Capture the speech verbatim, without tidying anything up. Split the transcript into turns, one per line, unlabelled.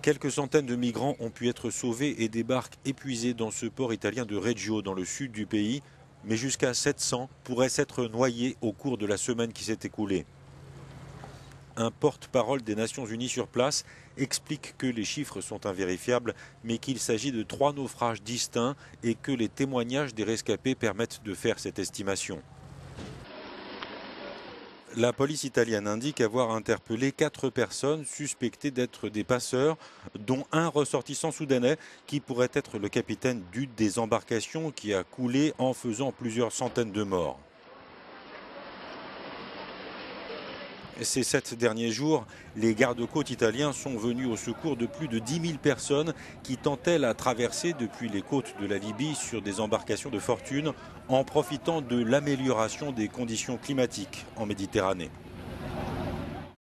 Quelques centaines de migrants ont pu être sauvés et débarquent épuisés dans ce port italien de Reggio, dans le sud du pays. Mais jusqu'à sept cents pourraient s'être noyés au cours de la semaine qui s'est écoulée. Un porte-parole des Nations Unies sur place explique que les chiffres sont invérifiables, mais qu'il s'agit de trois naufrages distincts et que les témoignages des rescapés permettent de faire cette estimation. La police italienne indique avoir interpellé quatre personnes suspectées d'être des passeurs, dont un ressortissant soudanais qui pourrait être le capitaine d'une des embarcations qui a coulé en faisant plusieurs centaines de morts. Ces sept derniers jours, les gardes-côtes italiens sont venus au secours de plus de dix mille personnes qui tentaient la traversée depuis les côtes de la Libye sur des embarcations de fortune en profitant de l'amélioration des conditions climatiques en Méditerranée.